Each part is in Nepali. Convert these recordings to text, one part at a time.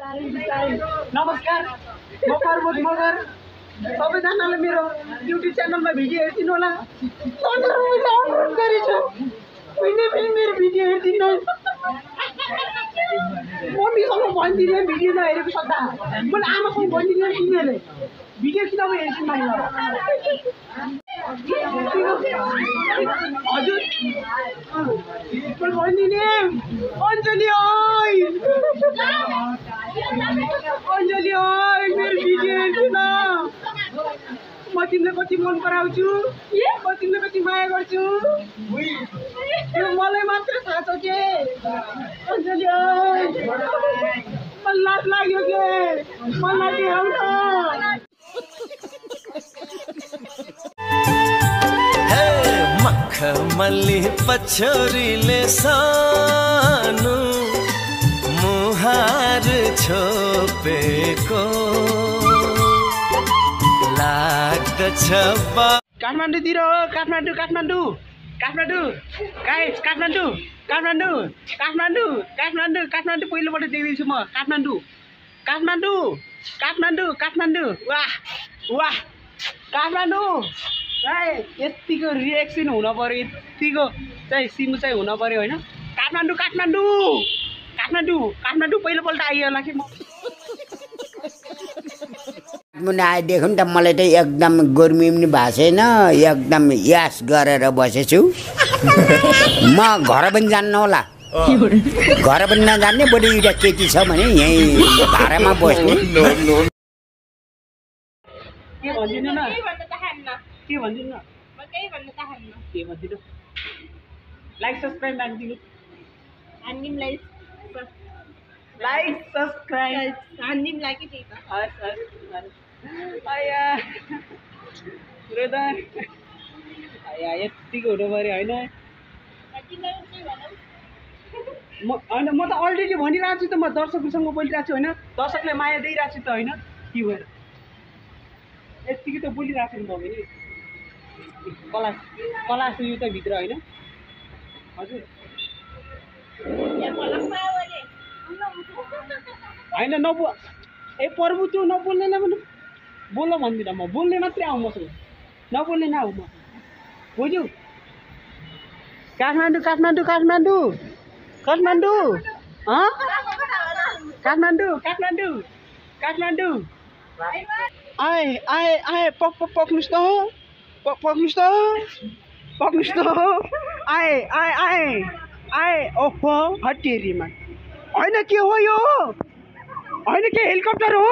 नमस्कार म पर्वत मगर सबैजनाले मेरो युट्युब च्यानलमा भिडियो हेरिदिनु होला अनुरोध गरेछु मेरो भिडियो हेरिदिनु मम्मीसँग भनिदिने भिडियो नहेरेको सट्टा मैले आमासँग भनिदिने तिमीहरूले भिडियो किन हेरिदिनु हजुर मैले भनिदिने अञ्जली अञ्जली मेरो भिडियो हेर्दिन म तिमीलाई कति मन पराउँछु म तिमीलाई कति माया गर्छु मलाई मात्र थाहा छ के अञ्जली मलाई लाज लाग्यो के मलाई देखाउन मखमली पछोरीले सानो मुहार छोपेको लाग्दछ काठमाडौँतिर हो काठमाडौँ काठमाडौँ काठमाडौँ गाइस काठमाडौँ काठमाडौँ काठमाडौँ काठमाडौँ काठमाडौँ पहिलोपल्ट देख्दैछु म काठमाडौँ काठमाडौँ काठमाडौँ काठमाडौँ वाह वाह काठमाडौँ यतिको रिएक्सन हुन पर्यो यतिको चाहिँ सिमु चाहिँ हुन पर्यो होइन काठमाडौँ काठमाडौँ काठमाडौँ काठमाडौँ पहिलोपल्ट आइयो होला कि म देखौँ त मलाई त एकदम गर्मी पनि भएको छैन एकदम यास गरेर बसेछु म घर पनि जान्न होला घर पनि नजान्ने बढी एउटा केटी छ भने यहीँ भाडामा बस्ने के भनिदिनु न के भनिदिनु न के भनिदिनु लाइक सब्सक्राइब मानिदिनु लाइक सब्सक्राइब आया यतिको हुनु पऱ्यो होइन म त अलरेडी भनिरहेको छु त म दर्शकहरूसँग बोलिरहेको छु होइन दर्शकले माया दिइरहेको छु त होइन के भएर यतिकै त बोलिरहेको छु म पनि कला कला यो त भित्र होइन हजुर होइन ए प्रभु तँ नबोल्ने न बोल भन्दिनँ म बोल्ने मात्रै आऊ मसँग नबोल्ने नआऊ म बुझ्यौ काठमाडौँ काठमाडौँ काठमाडौँ काठमाडौँ काठमाडौँ काठमाडौँ काठमाडौँ आए आए आए पक्नुहोस् त पक्नुहोस् त पक्नुहोस् त आए आए आए आए ओहो हटिएरीमा होइन के हो यो होइन के हेलिकप्टर हो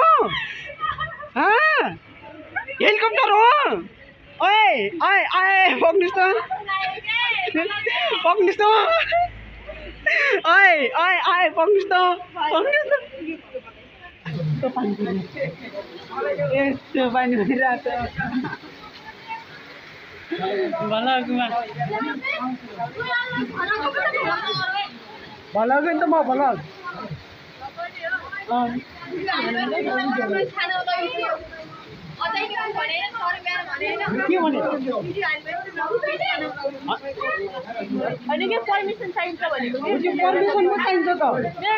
हेलिकप्टर हो ओए आए आए पक्नुहोस् त पक्नुहोस् त आए आए आए पक्नुहोस् त पक्नुहोस् त यस्तो पानी भइरहेको भल भल नि त म भल पर्मिसन चाहिन्छ भनेको पर्मिसन चाहिन्छ त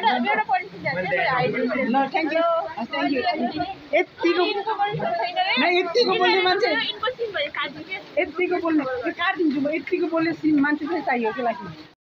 ल थ्याङ्क यू यतिको बोल्ने मान्छे यतिको बोल्ने काटिदिन्छु म यतिको बोल्ने सिन मान्छे चाहिँ चाहियो के लागि